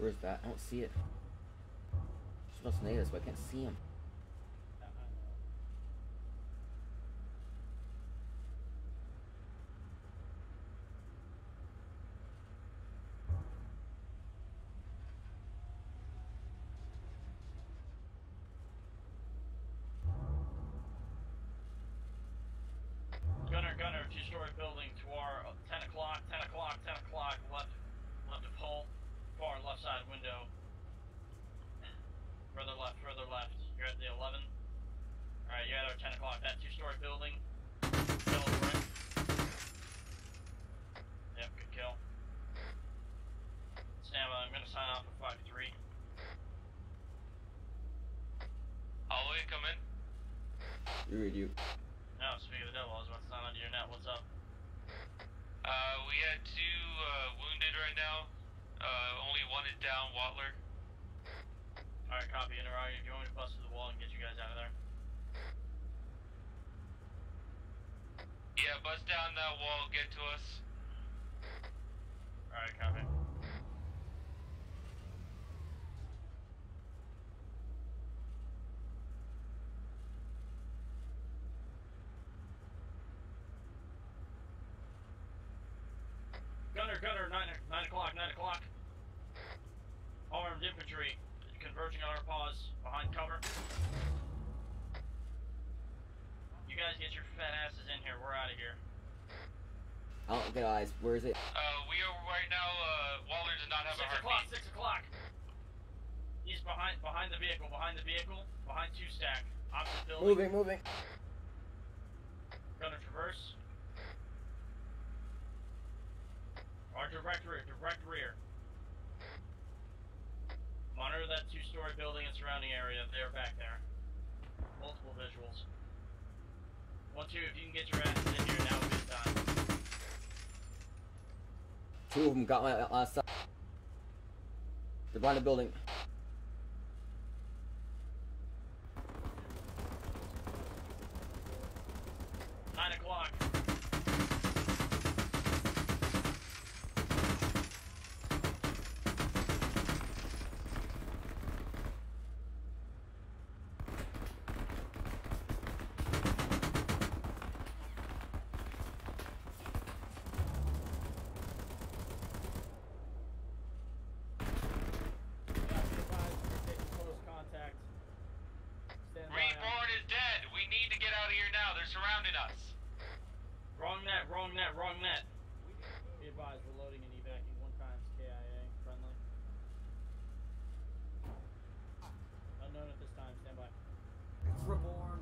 Where's that? I don't see it. She's supposed to need us, but I can't see him. Gunner, two-story building to our 10 o'clock, left of hull, far left side window. Further left. You're at the 11. Alright, you're at our 10 o'clock, that two-story building. Kill on the right. Yep, good kill. Stand by, I'm gonna sign off at 5-3. Holloway, come in. You read you. No, speak of the devil, I was about to sign onto your net, what's up? We had 2 wounded right now. Only one is down, Watler. Alright, copy, interrogative. You want me to bust through the wall and get you guys out of there? Yeah, bust down that wall, get to us. Alright, copy. Gunner, 9 o'clock. Armed infantry, converging on our pause, behind cover. You guys get your fat asses in here, we're out of here. I don't get eyes. Where is it? We are right now, Waller does not have a heartbeat. 6 o'clock. He's behind the vehicle, behind 2-stack. Opposite building. Moving. Gunner traverse. Our direct rear. Monitor that 2-story building and surrounding area. They're back there. Multiple visuals. 1-2, if you can get your asses in here, now would be the time. 2 of them got my last side. They're behind the building. 9 o'clock. Reborn is dead. We need to get out of here now. They're surrounding us. Wrong net. Be advised, we're loading and evacing 1 times KIA, friendly. Unknown at this time, stand by. It's Reborn.